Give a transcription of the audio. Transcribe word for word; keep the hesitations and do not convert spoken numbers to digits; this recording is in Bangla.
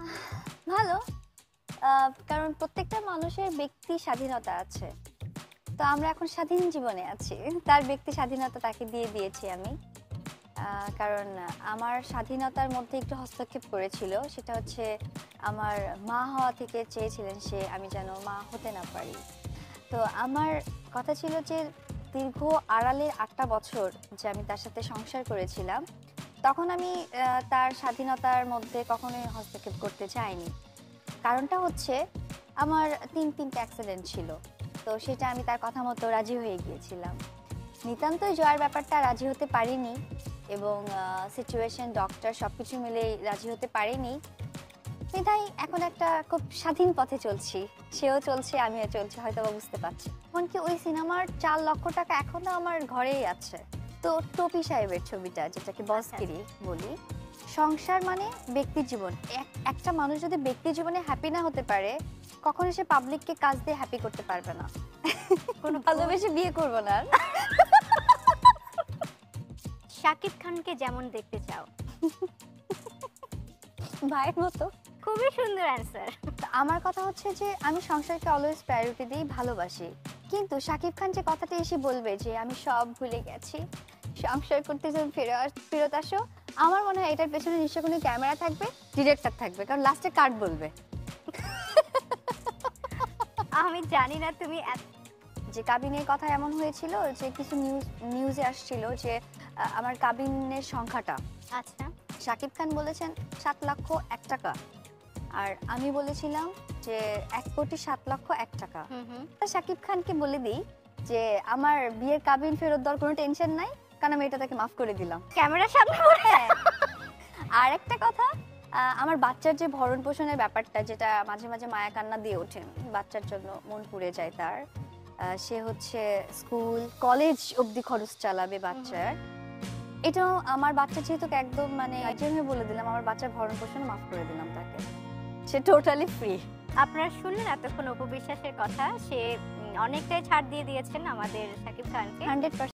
ভালো। আ কারণ প্রত্যেকটা মানুষের ব্যক্তি স্বাধীনতা আছে। তো আমরা এখন স্বাধীন জীবনে আছি। তার ব্যক্তি স্বাধীনতা তাকে দিয়ে দিয়েছি আমি। আ কারণ আমার স্বাধীনতার মধ্যে একটু হস্তক্ষেপ করেছিল। সেটা হচ্ছে আমার মা হওয়া থেকে চেয়েছিলেন সে আমি যেন মা হতে না পারি। তো আমার কথা ছিল যে দীর্ঘ আড়ালের আটটা বছর যে আমি তার সাথে সংসার করেছিলাম, তখন আমি আ তার স্বাধীনতার মধ্যে কখনোই হস্তক্ষেপ করতে চাইনি। কারণটা হচ্ছে আমার তিন তিন টা অ্যাক্সিডেন্ট ছিল। তো সেটা আমি তার কথা মতো রাজি হয়ে গিয়েছিলাম। নিতান্তই জয়ের ব্যাপারটা রাজি হতে পারিনি এবং আ সিচুয়েশন, ডক্টর সবকিছু মিলেই রাজি হতে পারিনি। বিধায় এখন একটা খুব স্বাধীন পথে চলছি। সেও চলছে, আমিও চলছি, হয়তোবা বুঝতে পারছি। এমনকি ওই সিনেমার চার লক্ষ টাকা এখনো আমার ঘরেই আছে। তো টপি সাহেবের ছবিটা, যেটাকে বসগিরি বলি, সংসার মানে ব্যক্তি জীবন। এক একটা মানুষ যদি ব্যক্তি জীবনে হ্যাপি না হতে পারে, কখনো সে পাবলিককে কাজ দিয়ে হ্যাপি করতে পারবে না। কোনো ভালোবেসে বিয়ে করব না আর। শাকিব খানকে যেমন দেখতে চাও। ভাইয়ের মতো। খুবই সুন্দর অ্যান্সার। আমার কথা হচ্ছে যে আমি সংসারকে অলওয়েজ প্রায়োরিটি দিই, ভালোবাসি। কিন্তু শাকিব খান যে কথাটা এসে বলবে যে আমি সব ভুলে গেছি, সংসার করতে যখন ফিরে আস- ফেরত আসো, আমার মনে হয় এটার পেছনে নিশ্চয় কোনো ক্যামেরা থাকবে, ডিরেক্টর থাকবে, কারণ লাস্টে কাট বলবে আমি জানি না তুমি এত- যে কাবিনের কথা এমন হয়েছিল যে কিছু নিউজ নিউজে আসছিল যে আহ, আমার কাবিনের সংখ্যাটা, আচ্ছা শাকিব খান বলেছেন সাত লক্ষ এক টাকা, আর আমি বলেছিলাম যে এক কোটি সাত লক্ষ এক টাকা। হুম হুম শাকিব খানকে বলে দিই যে আমার বিয়ের কাবিন ফেরত দেওয়ার কোনো টেনশন নাই, কারণ আমি এটা তাকে মাফ করে দিলাম। ক্যামেরার সামনে বলে আর একটা কথা, আহ, আমার বাচ্চার যে ভরণ পোষণের ব্যাপারটা, যেটা মাঝে মাঝে মায়া কান্না দিয়ে ওঠেন, বাচ্চার জন্য মন পুড়ে যায় তার। আহ, সে হচ্ছে স্কুল কলেজ অবধি খরচ চালাবে বাচ্চার। এটাও আমার বাচ্চা যেহেতু একদম মানে গার্জিয়ান হয়ে বলে দিলাম, আমার বাচ্চার ভরণ পোষণ মাফ করে দিলাম তাকে, সে টোটালি ফ্রি। আপনারা শুনলেন এতক্ষণ অপু বিশ্বাসের কথা। সে উম, অনেকটাই ছাড় দিয়ে দিয়েছেন আমাদের শাকিব খানকে। হান্ড্রেড